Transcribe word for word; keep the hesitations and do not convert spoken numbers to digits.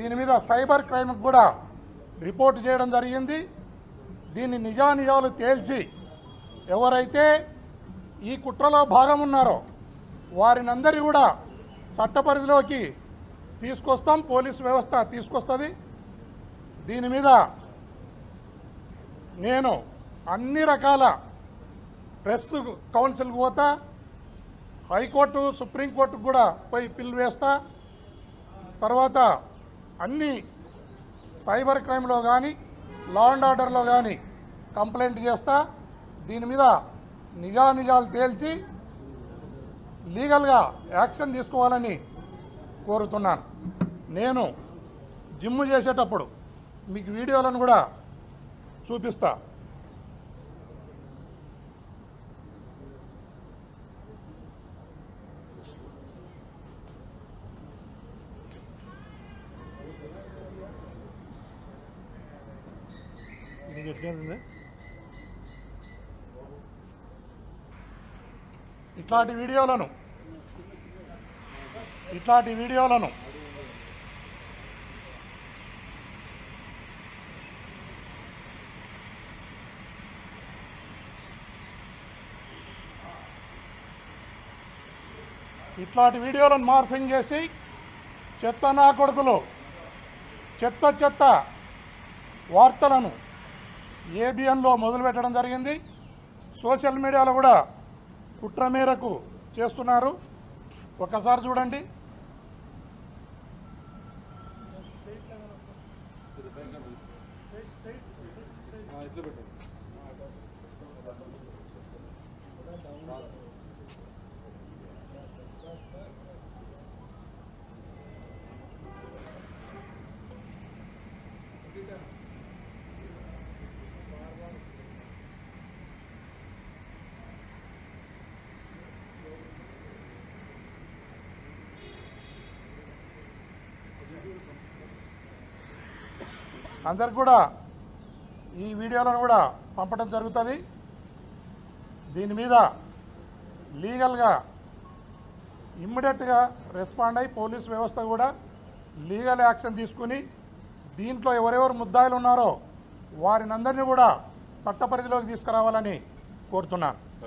దీని మీద cyber crime కూడా రిపోర్ట్ చేయడం జరిగింది। దీన్ని నిజానిజాలు తేల్చి ఎవరైతే ఈ కుట్రలో భాగం ఉన్నారో వారినందరి కూడా చట్ట పరిధిలోకి తీసుకొస్తాం, పోలీస్ వ్యవస్థ తీసుకొస్తుంది। దీని మీద నేను అన్ని రకాల ప్రెస్ కౌన్సిల్కి పోతా, హైకోర్టు సుప్రీంకోర్టుకు కూడా పోయి పిల్లు వేస్తా, తర్వాత అన్ని సైబర్ క్రైమ్లో కానీ లా అండ్ ఆర్డర్లో కానీ కంప్లైంట్ చేస్తా। దీని మీద నిజానిజాలు తేల్చి లీగల్గా యాక్షన్ తీసుకోవాలని కోరుతున్నాను। నేను జిమ్ చేసేటప్పుడు మీకు వీడియోలను కూడా చూపిస్తా। ఇట్లాంటి వీడియోలను ఇట్లాంటి వీడియోలను ఇట్లాంటి వీడియోలను మార్ఫింగ్ చేసి చెత్త నా కొడుకులు చెత్త చెత్త వార్తలను ఏబిఎన్లో మొదలుపెట్టడం జరిగింది। సోషల్ మీడియాలో కూడా కుట్ర మేరకు చేస్తున్నారు। ఒకసారి చూడండి। అందరికి కూడా ఈ వీడియోలను కూడా పంపడం జరుగుతుంది। దీని మీద లీగల్గా ఇమ్మీడియట్గా రెస్పాండ్ అయ్యి పోలీస్ వ్యవస్థ కూడా లీగల్ యాక్షన్ తీసుకుని దీంట్లో ఎవరెవరు ముద్దాయిలు ఉన్నారో వారినందరినీ కూడా చట్ట పరిధిలోకి తీసుకురావాలని కోరుతున్నాను।